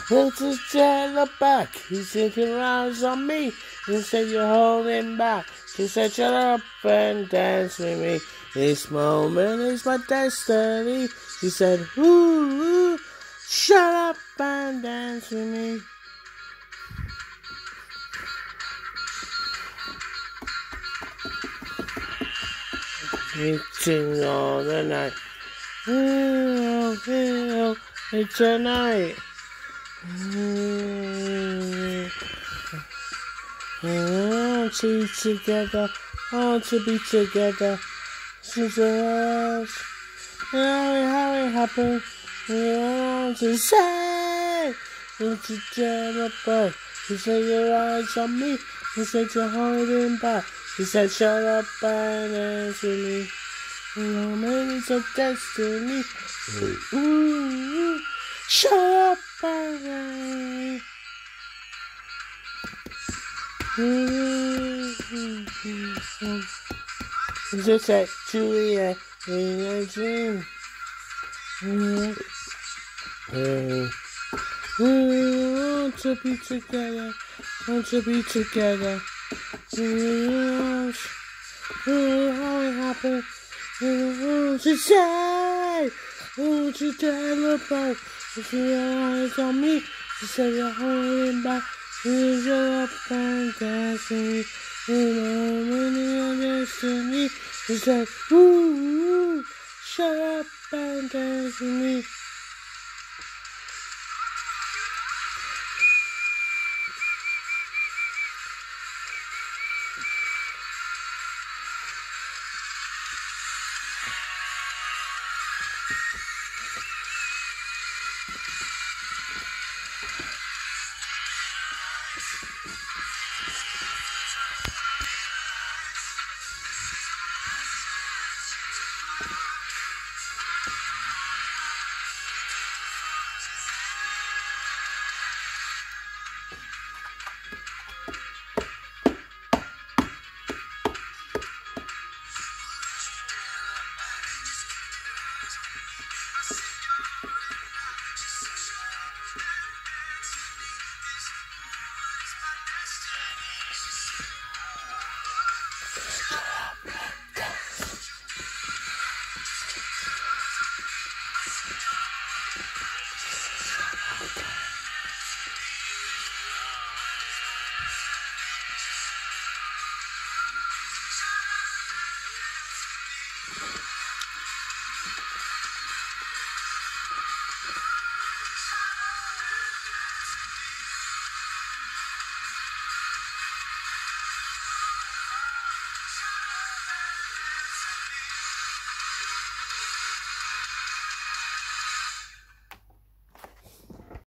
Put his tail back. He's taking eyes on me. He said you're holding back. She said shut up and dance with me. This moment is my destiny. She said ooh, shut up and dance with me. Eating all the night. It's a night. I want to be together. I want to be together. Since how it happened. I want to say. It's a terrible. He said your eyes on me. He said you're holding back. He said shut up and dance with me. No man is a destiny. Ooh, shut up and dance. Just like Julia in a dream. We want to be together. Want to be together. How it happened. To say. To tell about. If your eyes on me. She said you're holding back. You shut up and dance with me. You know your destiny. She said, ooh, shut up and dance with me.